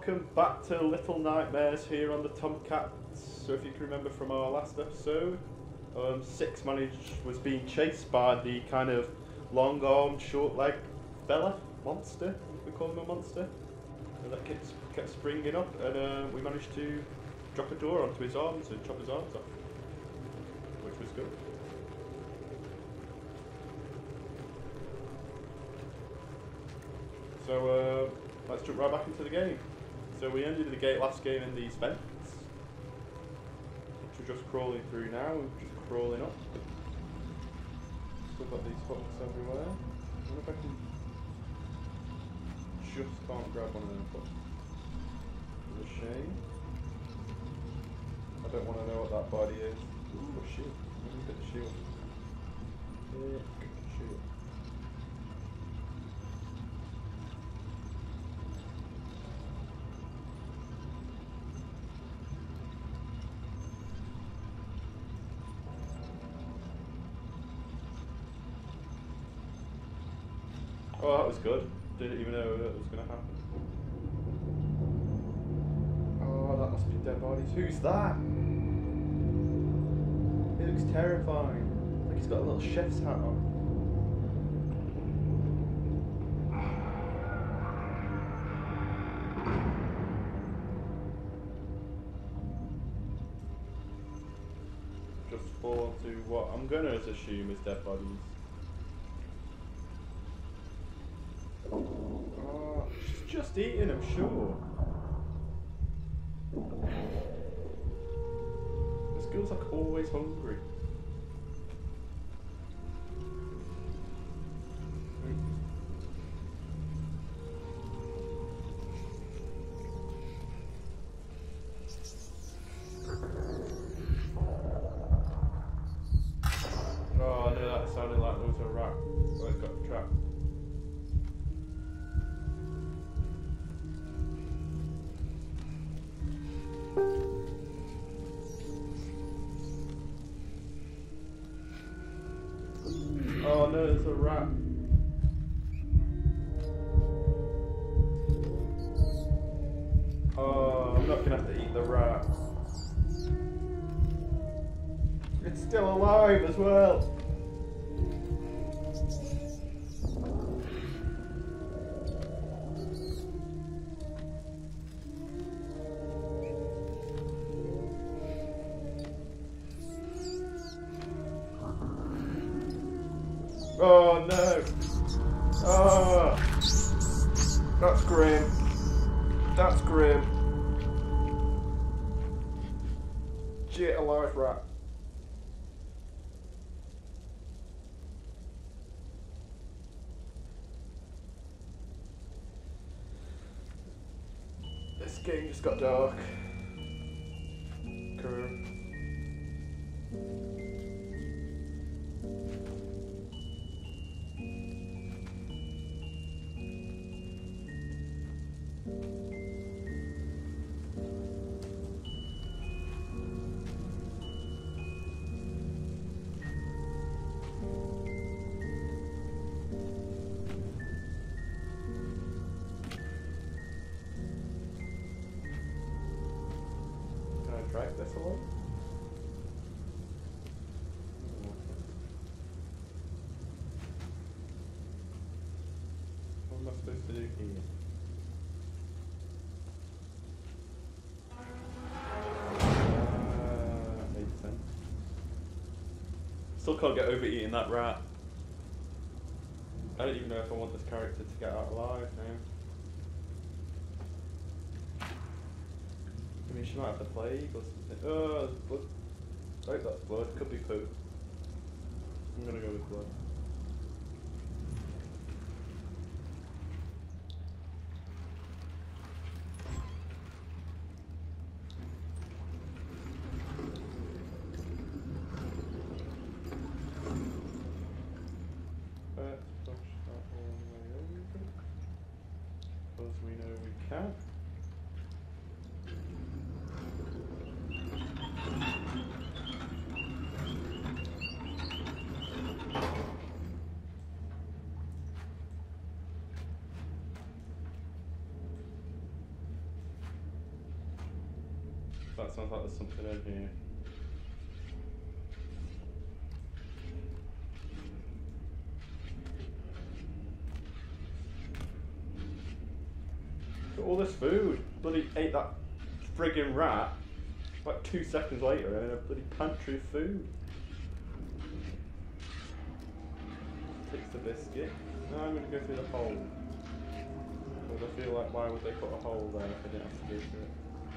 welcome back to Little Nightmares here on the Tomcats. So if you can remember from our last episode, Six was being chased by the kind of long-armed, short-legged fella, monster, we call him a monster, and that kept springing up, and we managed to drop a door onto his arms and chop his arms off, which was good. So let's jump right back into the game. So we ended the last game in these vents, which we're just crawling through now. We're just crawling up. Still got these hooks everywhere. I wonder if I can just can't grab one of them hooks. It's a shame. I don't want to know what that body is. Ooh, a shield. Let me look at the shield. Yeah, shield. Oh, that was good. Didn't even know that was going to happen. Oh, that must be dead bodies. Who's that? He looks terrifying. Like he's got a little chef's hat on. Just fall to what I'm going to assume is dead bodies. Oh, she's just eating, I'm sure. This girl's like always hungry. Oh no, that sounded like there was a rat. Oh, it's got trapped. Oh no, there's a rat. Oh, I'm not gonna have to eat the rat. It's still alive as well. Oh no! Oh, that's grim. That's grim. Shit, a live rat. This game just got dark. Cool. Drag this along. What am I supposed to do here? Makes sense. Still can't get over eating that rat. I don't even know if I want this character to get out alive now. I mean, she might have the plague or something. Oh, there's blood. I hope that's blood. Could be poo. I'm gonna go with blood. Let's push that all the way over. Because we know we can. That sounds like there's something in here. Look at all this food. Bloody ate that friggin' rat like 2 seconds later and a bloody pantry of food. Takes the biscuit. Now I'm going to go through the hole. Because I feel like why would they put a hole there if they didn't have to go through it?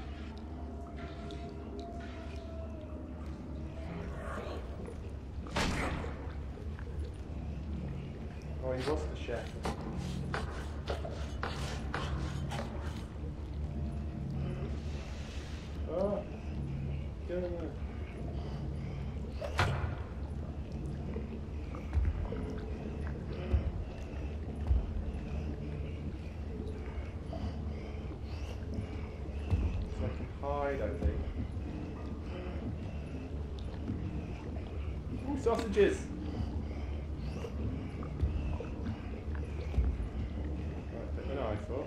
Oh, he was the chef. Oh, get in there. So I can hide, I think. Ooh, sausages! I thought.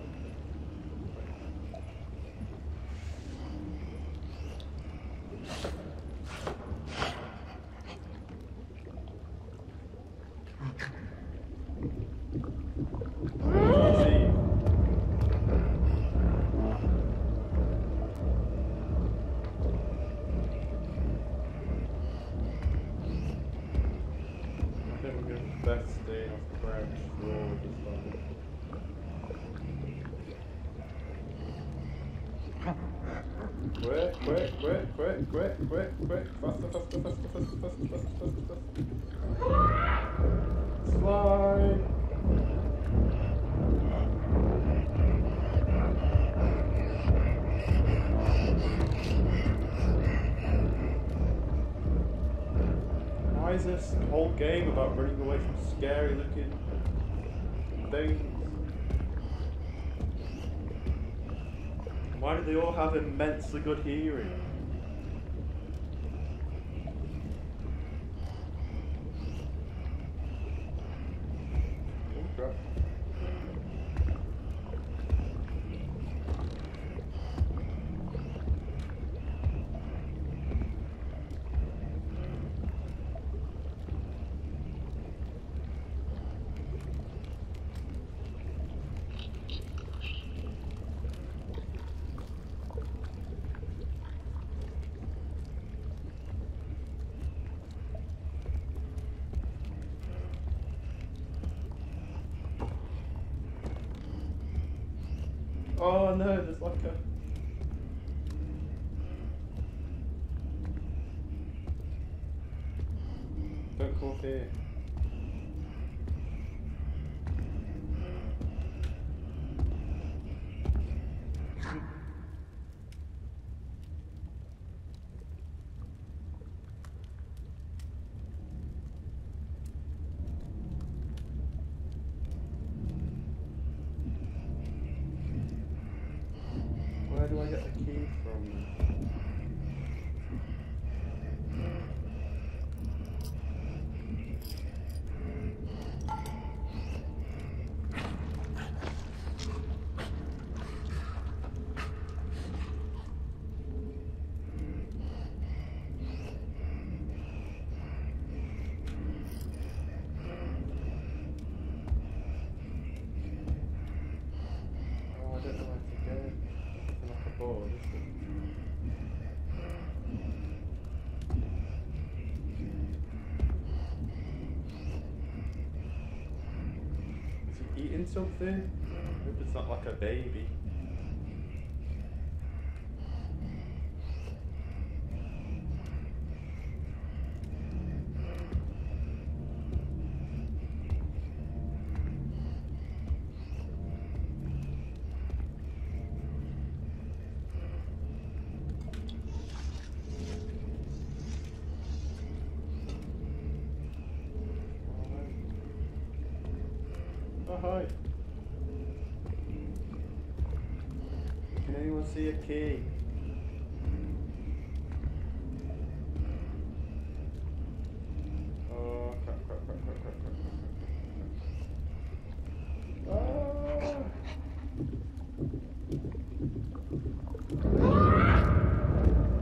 I think we're going to best stay off the ground floor this time. Quick, faster. Slide! Why is this whole game about running away from scary looking things? Why do they all have immensely good hearing? Oh, crap. Oh no, there's like a... Don't come up here. Where do I get the key from? Oh, I don't know where to go. It's like a board, isn't it? Is he eating something? I hope it's not like a baby. Oh, hi. Can anyone see a key? Oh, crap. Ah!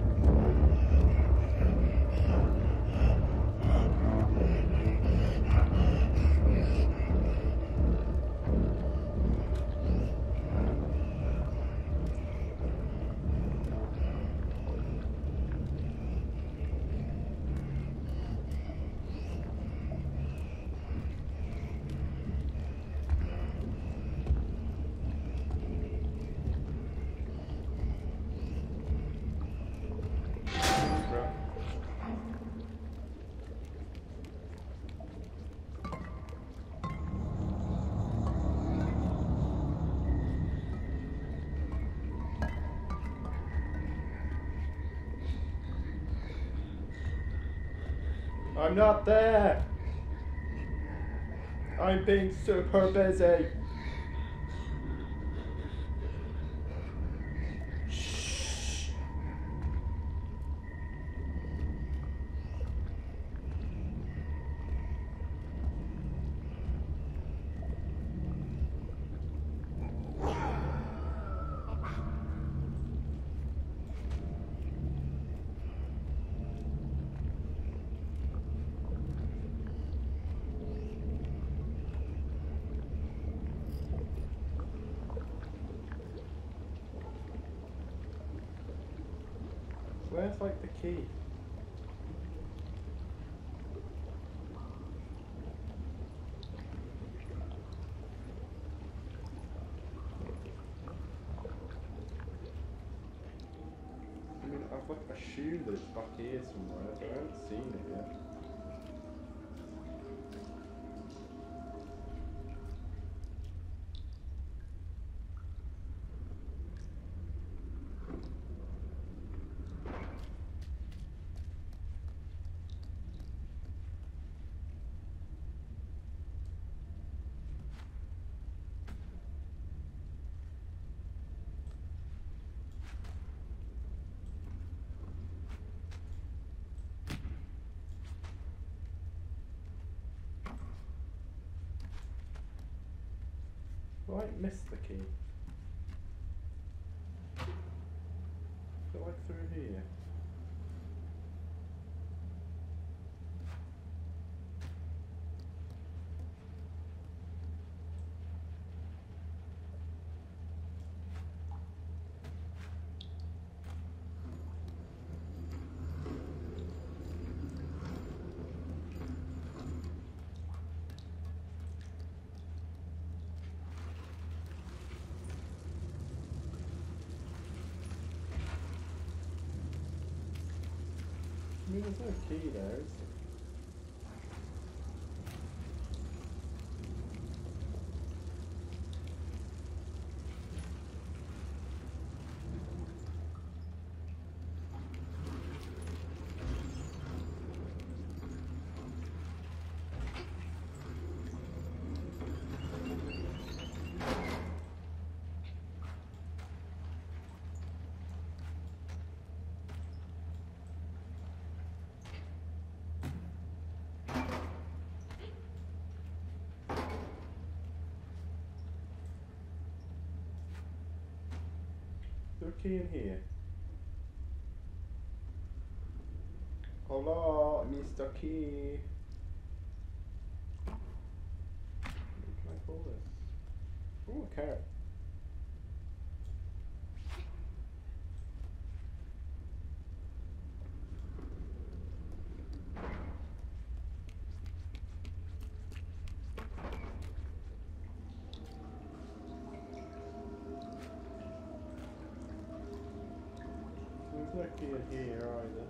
I'm not there. I'm being super busy. Shh. Where's like the key? I mean, I've like assumed that it's back here somewhere, but I haven't seen it yet. I missed the key. Is it like through here? I mean, there's no key there, is there? Is there a key in here? Hola, Mr. Key. What can I call this? Oh, a carrot. There's no key in here either.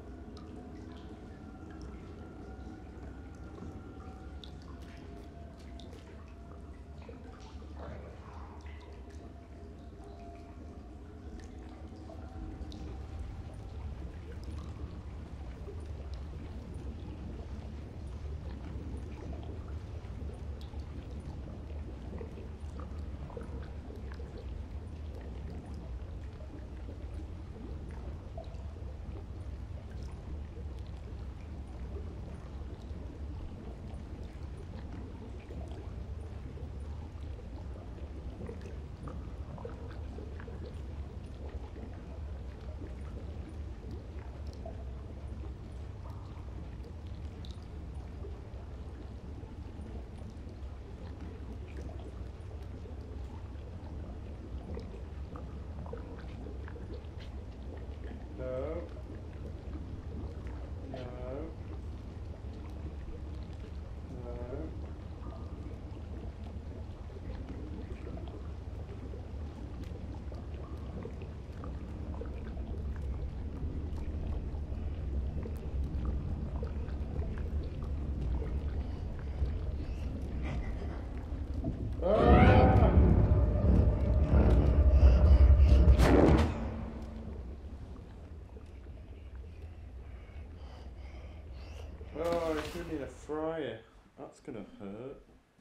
a fryer. That's gonna hurt.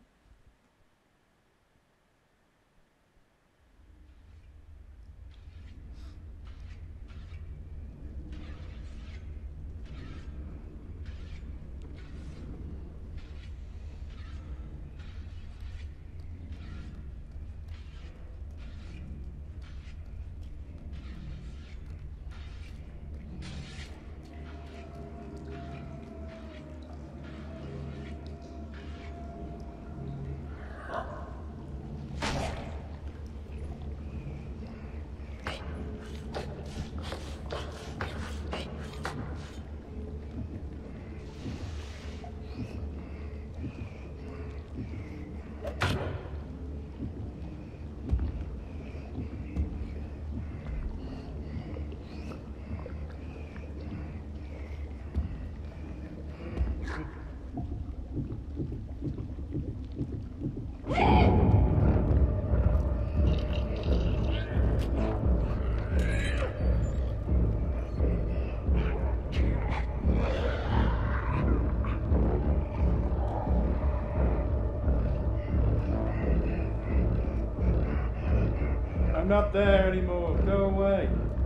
I'm not there anymore. Go away.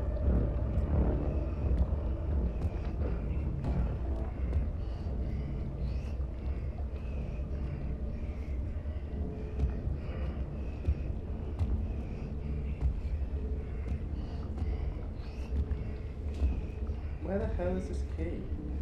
Where the hell is this key?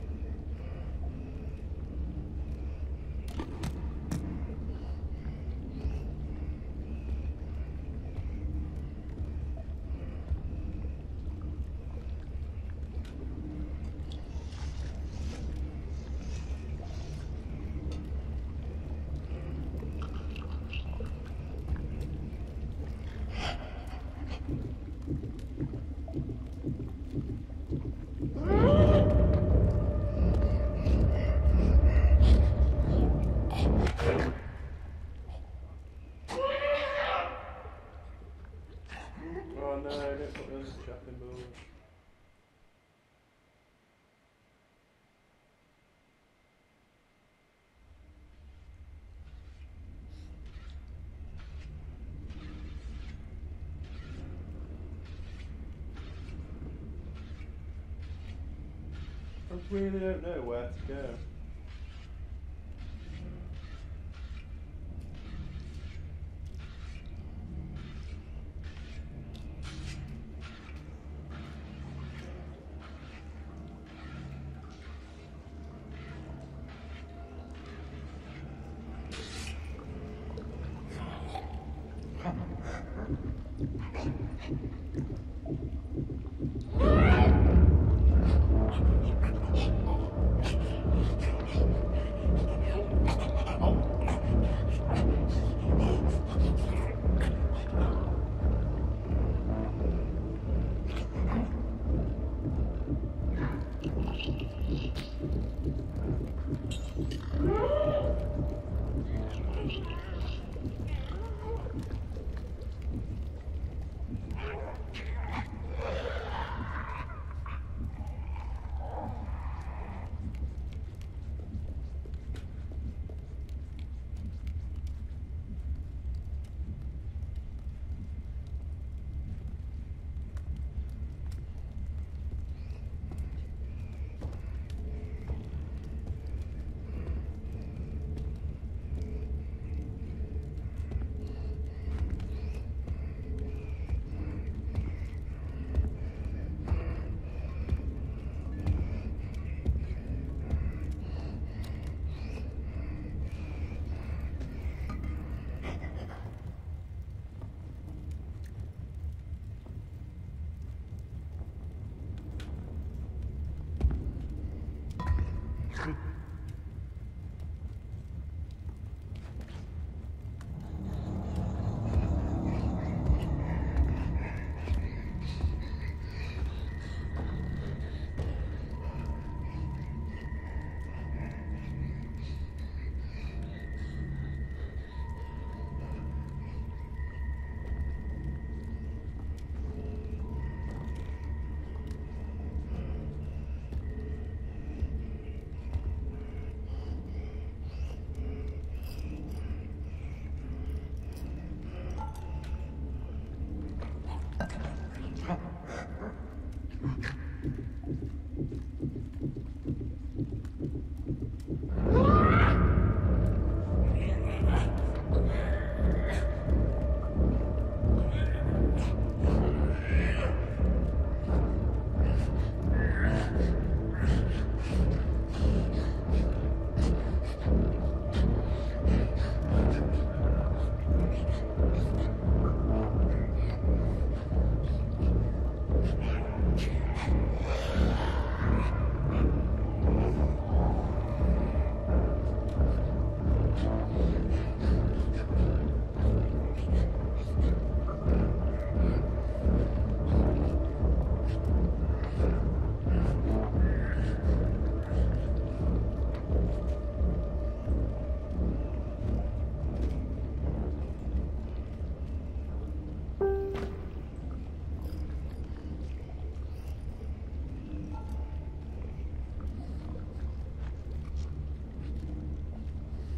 Oh no, don't put me on the chopping board. I really don't know where to go.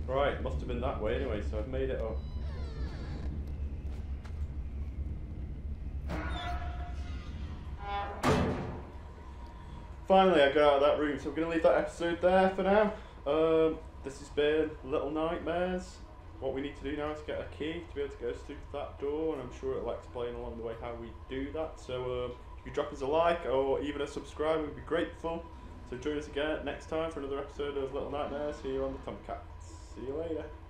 Right, must have been that way anyway, so I've made it up. Finally, I got out of that room, so we're going to leave that episode there for now. This has been Little Nightmares. What we need to do now is get a key to be able to go through that door, and I'm sure it'll explain along the way how we do that. So if you drop us a like or even a subscribe, we'd be grateful. So join us again next time for another episode of Little Nightmares here on the Tomcats. See you later.